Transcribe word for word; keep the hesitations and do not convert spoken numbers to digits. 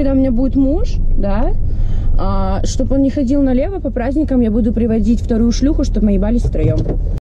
когда у меня будет муж, да, а, чтобы он не ходил налево по праздникам, я буду приводить вторую шлюху, чтобы мы ебались втроем.